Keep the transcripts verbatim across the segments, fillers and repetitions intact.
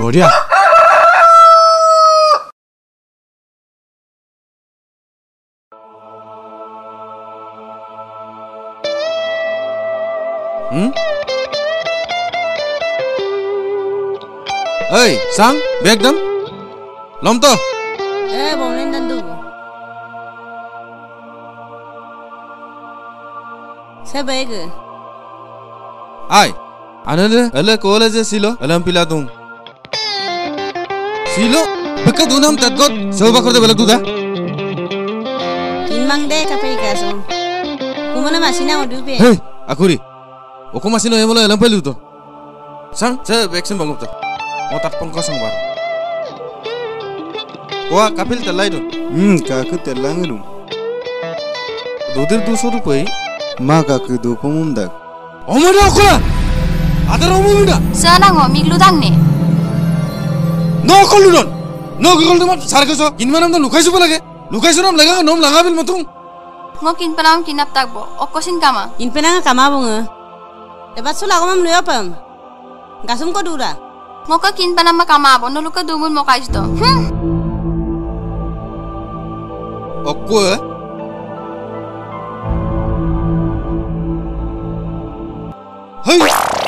Bodia. Hmm? Hey, sang, bag dam. Lom to. Eh, boleh tentu. Saya bag. Ay, another, Allah college silo, alam pila tum. Silo, bekat unam tadgot, sewa bakar de belak tu dah. Kinmang deh kafe kaso. Kumana masih nak udah be. Hey, akuri. Oku masih no emolo alam pelu tu. Sang, saya vaksin bangun tu. Mau tak pengkosong bar. Wah, kapil telai tu. Hmm, kaku telang itu. Dodir dua ratus rupiah. Ma kaku dua puluh dak. Oh mana aku lah? Ada orang muda. Sana ngo miglu dang ne. No kalau don. No kalau tu mat sarga so. In mana tu lukai supa lagi. Lukai suram lega nom laga bil matung. Ngo kin panam kinap tak bo. Okosin kama. In penang kama bunga. Lepas tu lagu mam luya pam. Gasum ko dura. Ngo ka kin panam kama bo. No luka dumun mo kais to. Hmm. Aku eh. Hey.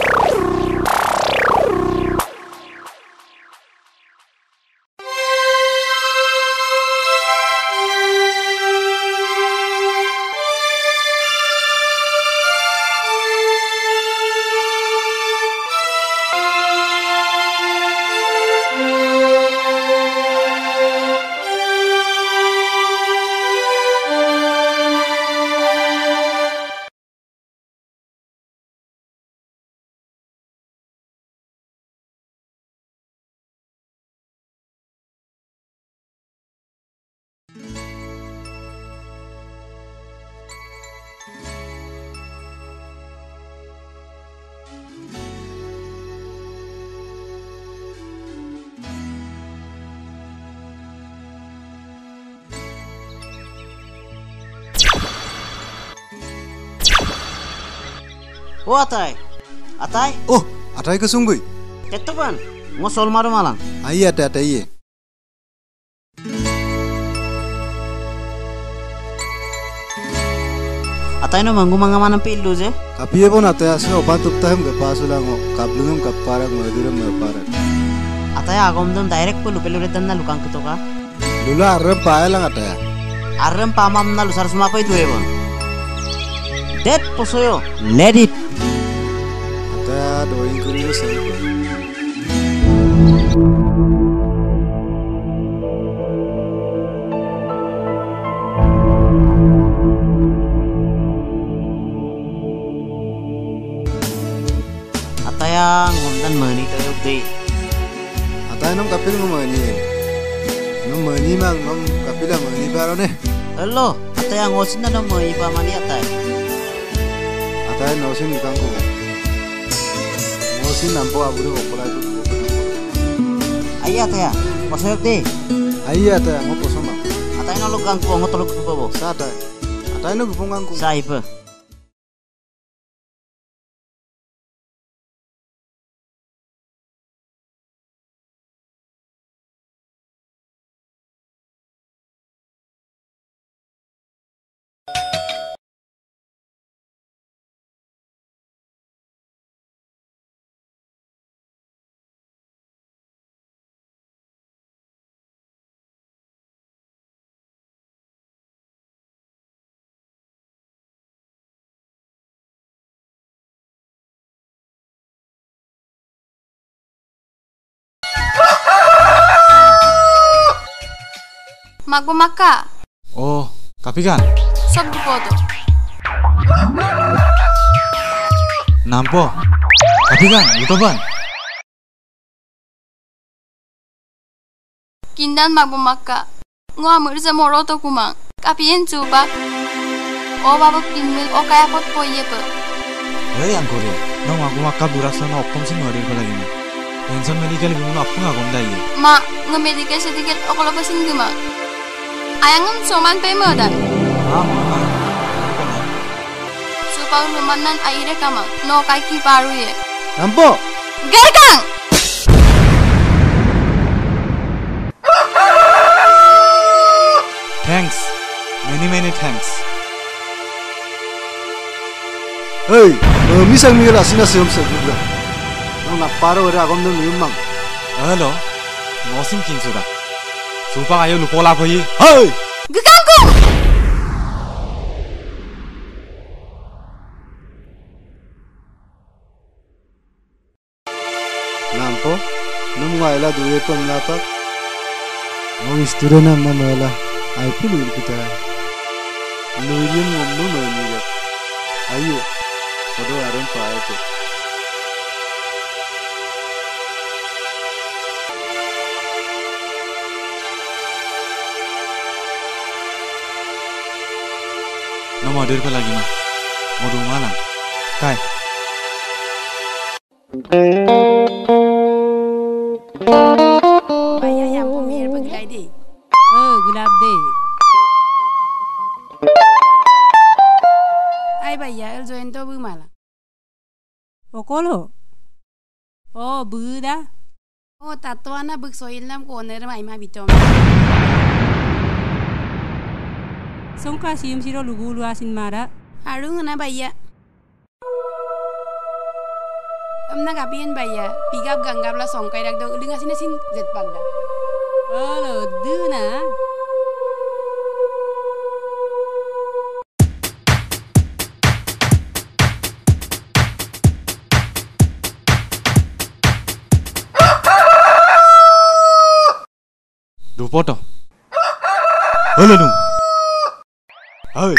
Oh atai, atai. Oh, atai ke sungguh? Tetap kan? Ngosol maru malang. Ayi ada ada iye. Atai no manggu mangga mana pillu je? Kapiye pun atai asal obat tupta hem kepasulang o, kablungem keparak maduram keparak. Atai agom dom direct pelu pelu redan na lukang ketuka. Lula arrem pae lang atai. Arrem pamam na lusar semua apa itu ebon? Dead posoyo, let it. Atai doing kuriyo sabi. Ataya ngundan mani tayo day. Atai nom kapil ngomani. Nom mani mang nom kapil mani baro ne. Hello, ataya ngosin na nom mani pa mani atay. Atai nosin ikang ko. Ngosin nampo aburu kokolai tu. Ayah ataya, posoyo day. Ayi atai ngo posoma. Atay no lugang ko ngotolog ko bo. Sa atai. Atai no gupungang ko. Sa ipa. Magbumaka. Oh, tapi kan? Sob dupoto. Nampo. Tapi kan, itu ban. Kindan magbumaka. Ngo amur sa moro to kumang. Kapien chuba. O baba kinmil o kaya pot poye pa. Hey, angkori. Nong aku makap durasa na optom sin mari ko lagi na. Tension medical bimun apung agom dai. Ma, nga medical certificate o kala pasin guma. Ayangam soman pe modan. Ah, mana? Supang lumanan aire kama. No kai ki paru ye. Nampo. Gerkang! Hei, misang mi la sina sem se gubra. Nang na paro ora agom nang yumang. Hello. Ngosim kinsuda. Supa ayo lu pola phi. Hei. Gagangku. Nampo, nung ngaila duwe pam lapak. Mo isture na mamala. Ai pulu kita. Nuilium ngom no mani. Ayo. Odo aron pae ko. No model pa lagi mah. Modu malang. Kai. Bayar yang pemir bergelai di. Oh, gelap deh. Ai bayar el join to bu malah. Okolo. Oh, buda. Oh, tato ana buk soil nam ko ner mai ma bitom. Songka sim siro lugulu asin mara. Harung na bayar. Amna kapien bayar. Pigap ganggap la songkai dak dong uling asin asin jet panda. Oh, duna. Dupoto. Halo dong. Hei.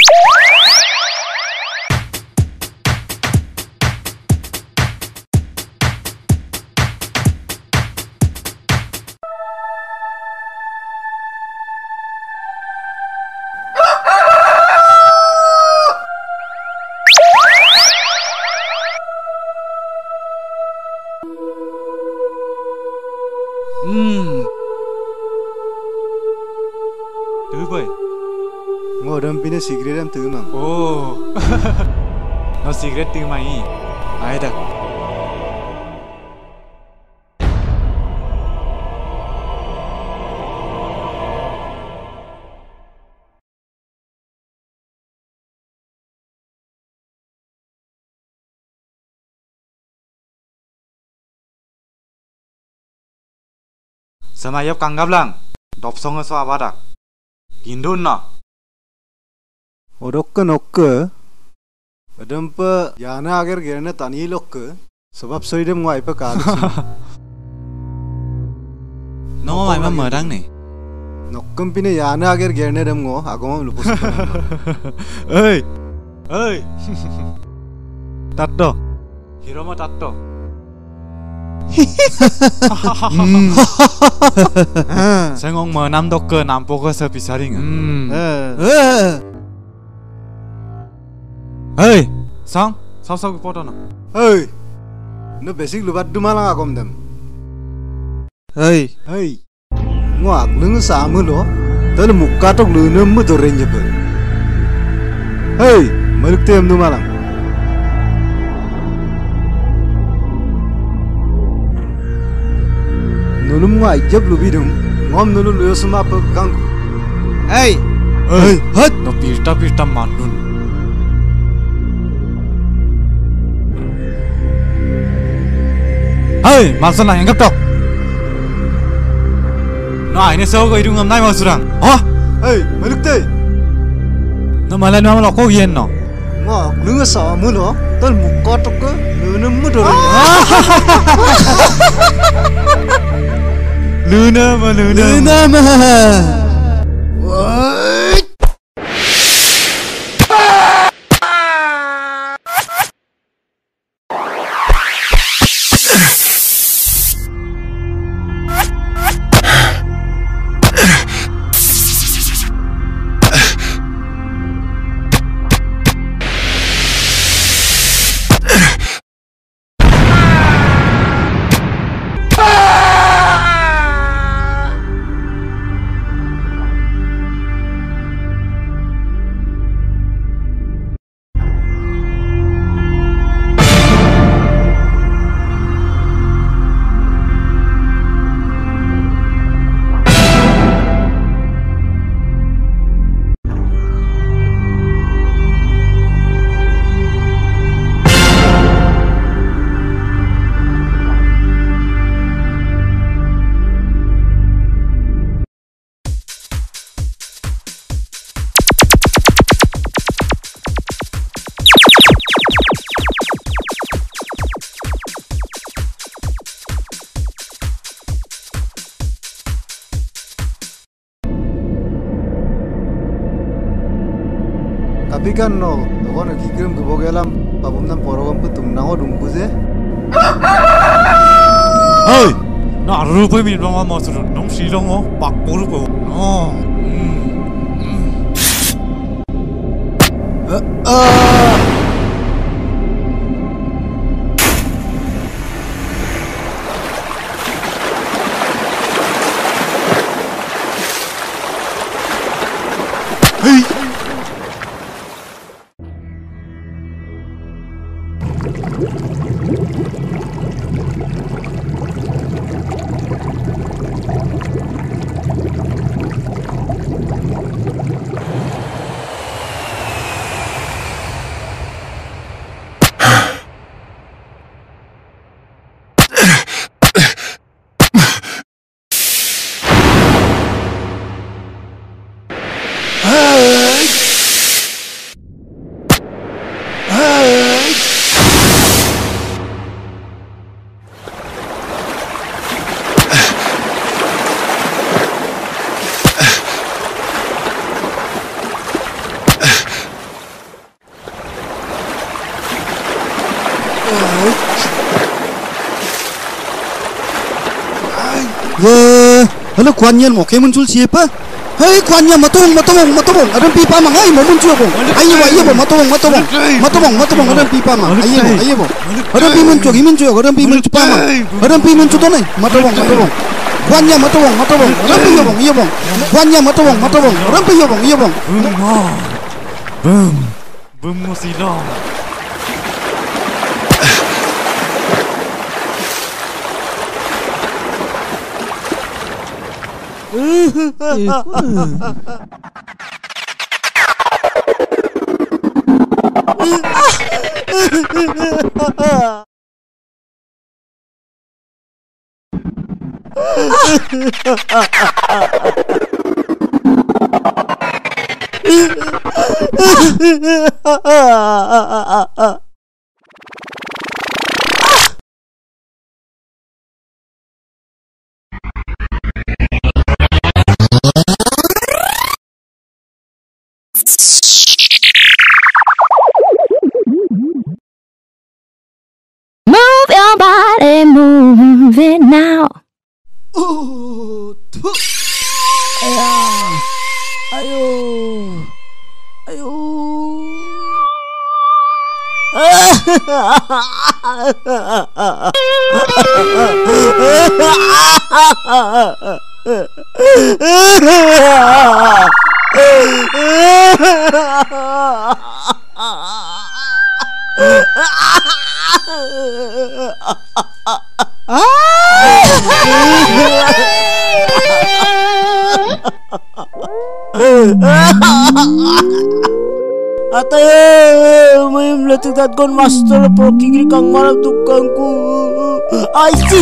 Hmm. Tuh boy. Ngodam pina cigarette am tu mang. Oh. No cigarette tu mai. Aida. Sama yop kanggap lang. Dop songa so abadak. Gindun na. Odokka nokka. Adam pa yana agar gerna tani lokka. Sebab soidam ngoi pa kaad. No mai ma merang ni. Nokkam pina yana agar gerna dam ngo agom lupus. Hey. Hey. Tatto. Hiro ma tatto. Sengong mở năm đốc cơ nam poker sơ pisaring. Hey, sang, sao sao cái photo nào? Hey, nó basic lupat dumalang agom dam. Hey, Hey, ngoak lưng sa mu lo, tadi muka tok lu nemu tu range apa? Hey, malik tem dumalang. Nulum ngoi jab lu bidung, ngom nulu lu semua apa kangku. Hey, hey, hot, no pirta pirta manun. Hey, masuk lah yang ketok. Nah ini saya kau hidung ngamnai masurang. Oh, hey, malik te. no malah no malah kau yen no. Ngoak lưng sa mu lo, tadi muka tok lu nemu tu range. Luna ma Luna. Luna ma. Tapi kan no, toko nak kirim ke bogelam, papam nan porogam petung nango dungku je. Hei, na rupai min bang ama suruh nom silong oh, pak boru po. Oh. Hei. Ye, halo kuanyan mau kayak muncul siapa? Hei kuanyan matong matong matong ada pipa mang ay mau muncul bong. Ayo bong ayo bong matong matong matong matong ada pipa mang. Ayo bong ayo bong. Ada pi muncul muncul ada pi muncul pipa mang. Ada pi muncul tuh nih matong matong. Kuanyan matong matong ada pi yo bong iya bong. Kuanyan matong matong ada pi yo bong iya bong. Bum, bum musilah. Move your body, move it now. Oh, tuh. Ayo, ayo, Atay, may mlatagad kon master pro kikri kang marap tukangku. Ay si.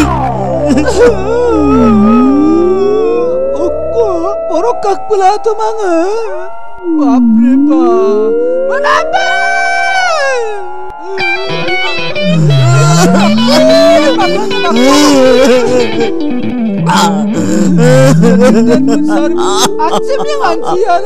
Oko, porokak pula tu manga. Baple pa, menapa? Asim yang anjian.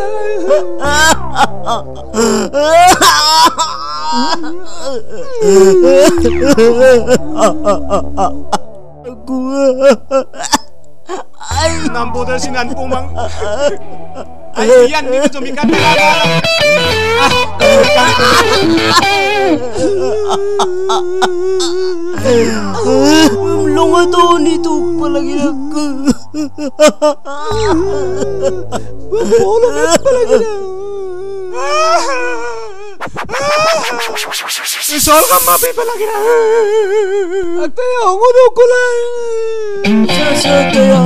Nampo dah sinan pumang. Ayan ni tu mikan. Longa tu ni tu palagi aku. Bolo palagi na. Isol ka mapi palagi na. Atay ako do kulay. Sa kaya.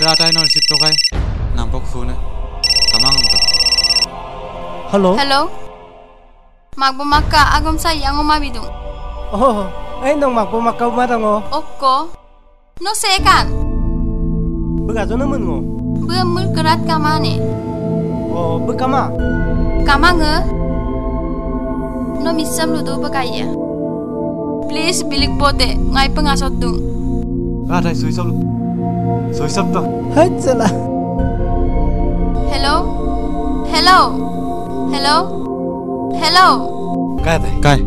Teratai non sip to kai. Nampak phone na. Amang am to. Hello. Hello. Magbumaka agam sayang umabidong. Oh, ay nang magpumakaw matang oh. Okko. No sekan. Bagaso naman ngo. Bumul kerat kamane. Oh, bekama. Kamange. No misam ludo bakaya. Please bilik pote ngai pengasot dung. Teratai soi sop. Soi sop to. Hai salah. Hello. Hello. Hello. Hello. Kai tai. Kai.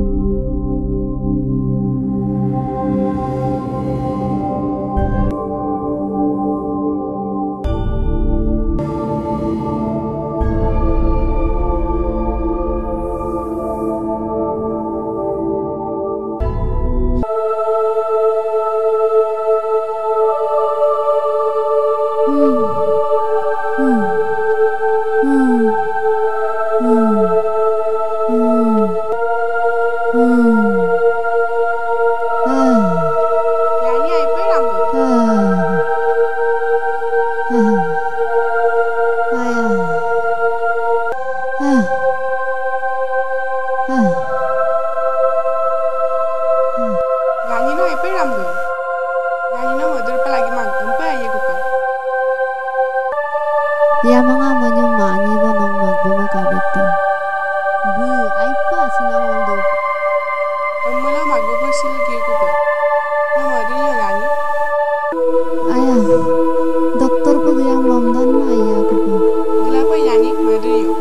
Ya mga manyumani ba nang magbumakabit to. Bu, ay pa sinawando. Amala magbubasil ke ko ba. Na mari yo gani. Aya, doktor ko yang mamdan na iya ko po. Gila pa yani mari yo.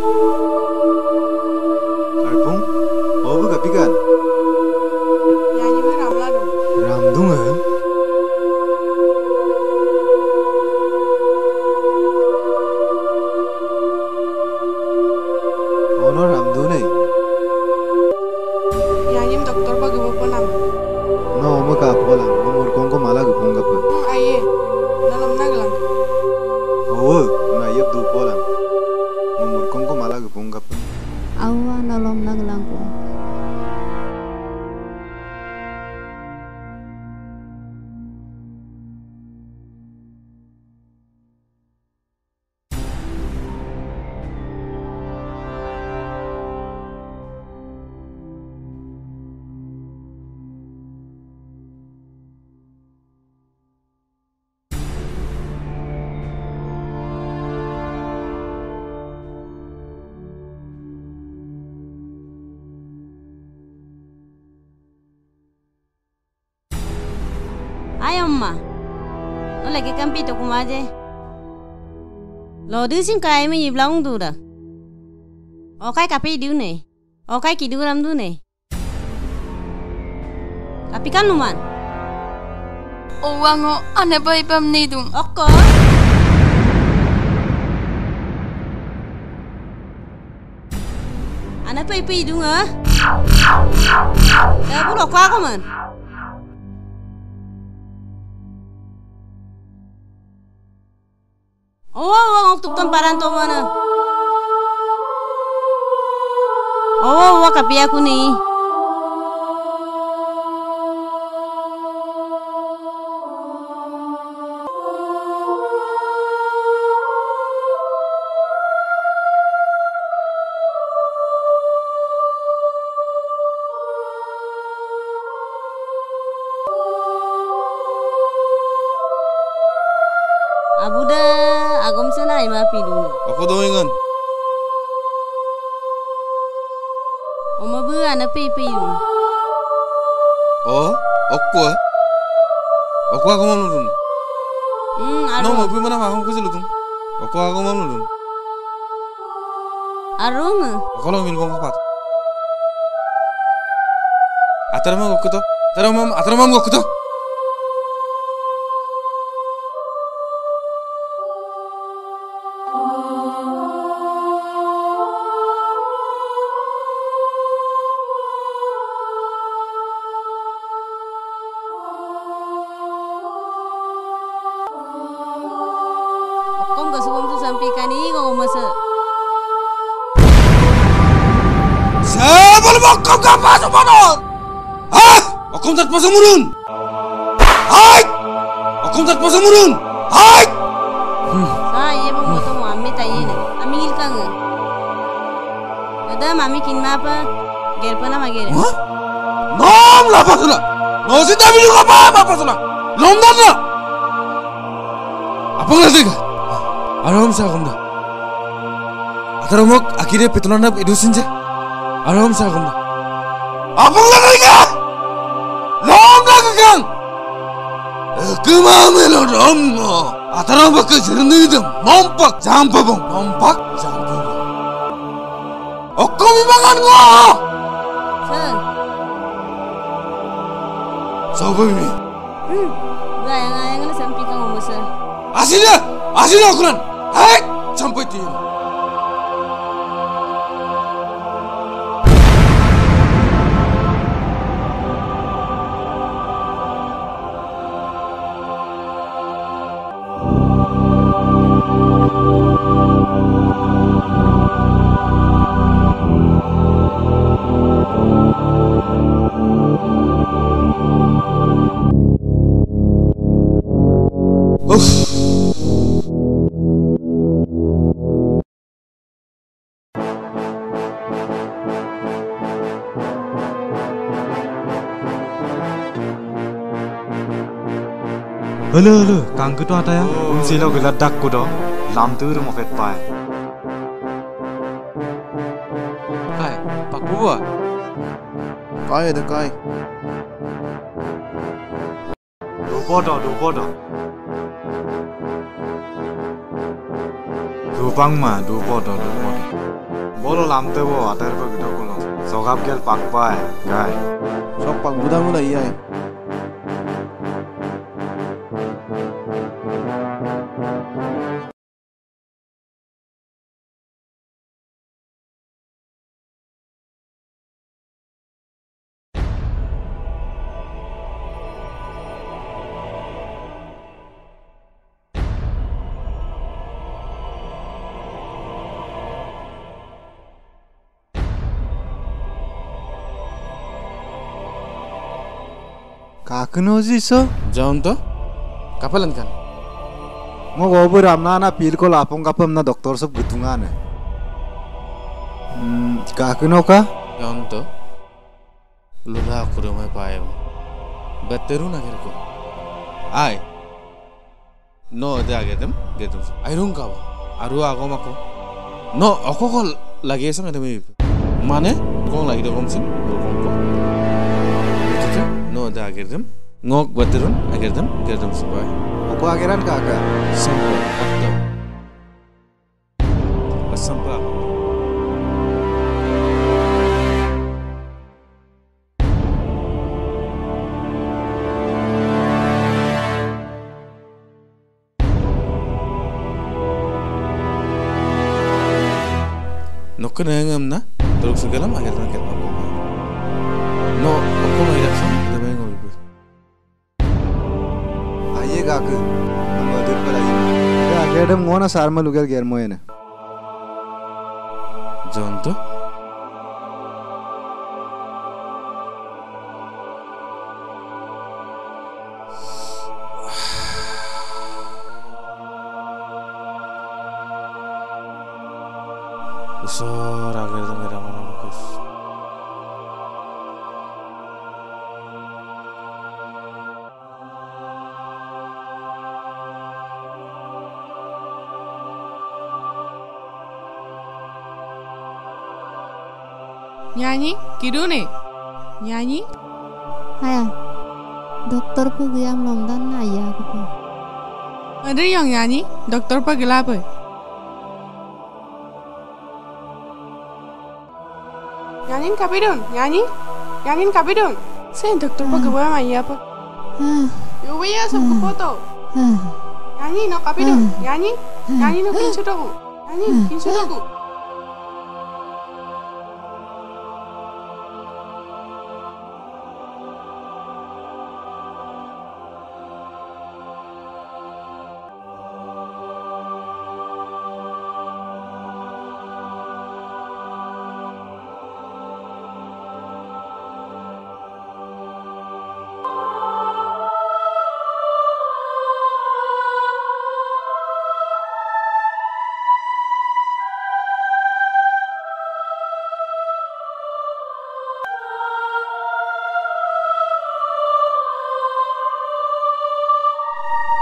Karpung, obu kapikan. Yani ba ramla do. Ramdung eh. Ono ramdu nei. Yani doktor ba gumo po nam. No omu ka pola, omur kongko malah gupong kapan. Aye. Nalam naglang. Oh, na yep du pola. Omur kongko malah gupong kapan. Awa nalom naglang ko. Ay amma. No lagi kampi to kumaje. Lo du sim kai mi yiblang du da. O kai kapi du ne. O kai ki du ram du ne. Kapi kan luman. Owango ane ba ipam nidung. Okko. Ana pe pe du nga. Eh bu lo kwa ko man. Oh, oh, ngok tukton paran to mana? Oh, oh, kapi aku nih. Abuda agom sana ima pidu. Aku doingan. Oma bu ana pe pidu. Oh, aku eh. Aku aku mau nulun. Hmm, aru. No, mau pi mana mau aku seludung. Aku aku mau nulun. Arung. Aku lo min kong pat. Atar mau aku to. Atar mau atar mau aku to. Okom gak sebelum tu sampaikan ni kau masa. Sebelum okom gak masuk motor. Hah? Okom tak pasang murun. Hai! Okom tak pasang murun. Hai! mami kin ma apa? Ger pa na magere. Hah? Nom la pasula. No si tabi juga apa apa pasula. Nom dah na. Apa nggak sih? Aram sa kumda. Ataramok akhirnya petulan nap idusin je. Aram sa kumda. Apa nggak sih? Nom nggak kang. Kemana lo nom? Ataramok kejenuh itu. Mompak jampabong. Mompak jampabong. Aku bimangan gua. Sir. Siapa ini? Hmm. Gak yang yang ini sampai kamu musa. Aslinya, aslinya akuran. Hai, sampai tiada. Halo halo, kang kudu ada ya? Umsi lo gelat dak kudu, lam tu rumah fet pai. Kai, pak buah. Kai ada kai. Dua bodoh, dua bodoh. Dua bang mah, dua bodoh, dua bodoh. Bolo lam tu bo, ada apa gitu kulo. Sokap kel pak pai, kai. Sok pak budak mulai iya. Kakeno jiso? Jangan tu, kapalan kan? Mo gobo ramna na pil ko lapong kapam na doktor sab gutungan eh. Hmm, kakeno ka? Jangan tu, lula aku rumah payah. Batteru na kira ko. Ay, no ada gedem, gedem. Airun kau, aru aku mako. No, aku kau lagi esok ada mimi. Mana? Kau lagi dokom sin, dokom ko. No ada gedem. Ngok batterun, agedem, gedem sebai. Aku akhiran kakak. Sampai waktu. Sampai. Nokkan yang amna, terus segala macam agak agak apa. No, aku mau hidup sama, tapi enggak ibu. Aye kakak, amo dur pelai. Ya agedem ngona sarma lugal germo ena. Jangan tu. Besar agar tu merah mana bagus. Nyanyi, kidu nih. Nyanyi. Ayah, dokter pergi yang lomdan na ayah aku. Ada yang nyanyi, dokter pergi apa? Nyanyiin kapidun, nyanyi, nyanyiin kapidun. Saya dokter pergi apa ayah apa? Yuk ya, sama foto. Nyanyi no kapidun, nyanyi, nyanyi no kinsu dogu, nyanyi kinsu dogu.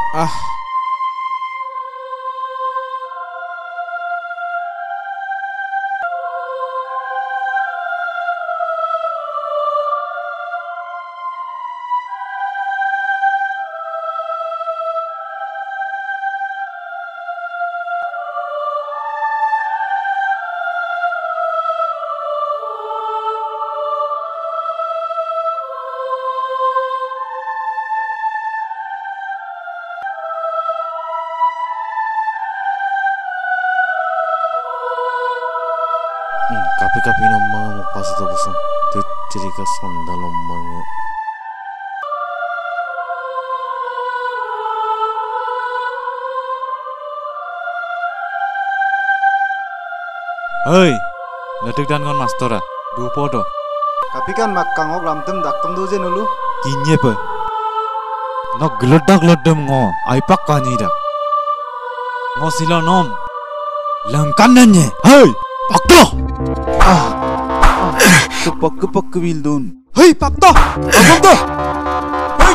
Ah. Kapi-kapi namang pas itu busung, tu cerita sondal namang. Hei, letuk dan kon master ah, dupo do. Kapi kan mak kangok ram tem dak tem doje nulu. Kinye pe. Nak gelodak lodem ngo, aipak kani dak. Ngo sila nom. Langkan nanye. Hei, pakto. Ah, kepak kepak kebildun. Hei, pakto. Abang to. Hei.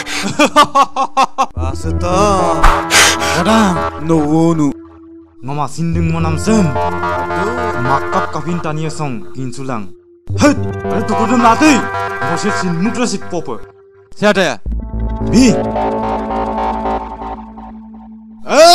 Asata. Kadang. No nu. Ngoma sinding mo namsem. Makap kafin tania song kinsulang. Hei, ada tu kodam nati. Moshe sin mukra sik popo. Siapa ya? Bi. Hei.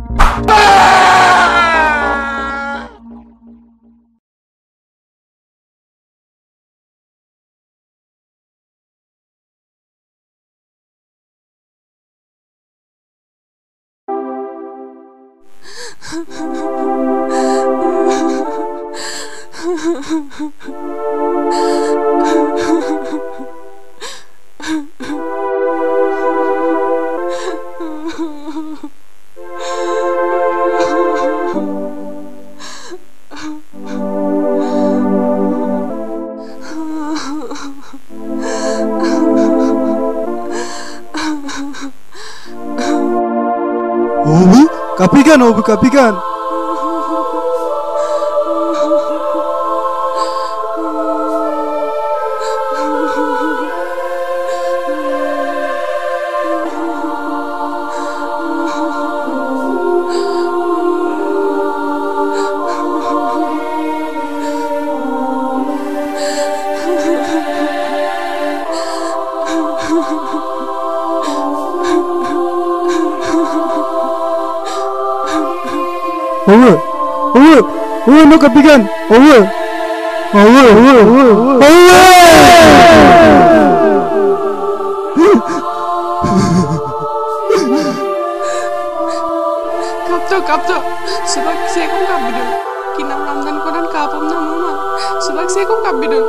Obi, kapi kan, obi kapi kan. Owe, owe, owe no kapikan, owe, owe, owe, owe, owe. Kapto, kapto, sebab saya kong kabidun. Kinam ramdan koran kapom na mama. Sebab saya kong kabidun.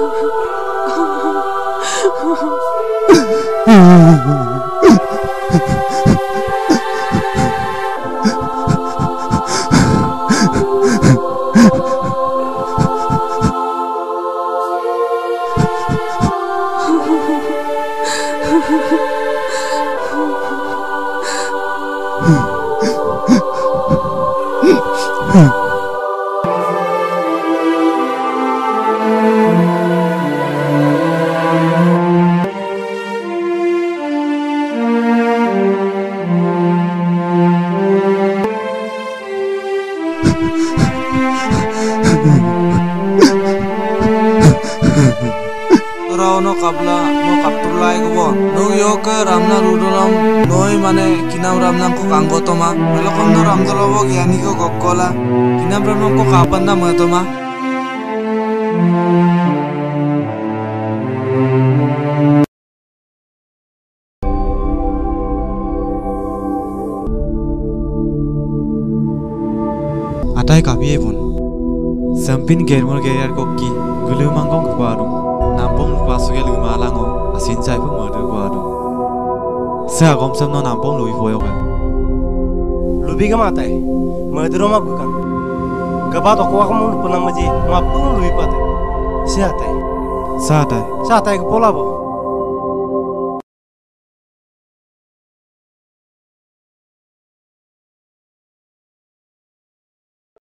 no kabla no kaptulai ko no yoke ramna rudolam noi mane kinam ramnam ko kangotoma melokom no ramdolobo gyani ko gokkola kinam ramnam ko kapanna matoma atai kabi pun sampin germor gerar kokki gulumangkong kubaru nampong pasuke lumalango asin chai pu madu kubaru sa gom samno nampong lui foyoga lubi ga matai maduro ma bukan gaba to ko kamu punang maji ma pung lui pate sa tai sa tai sa tai ko polabo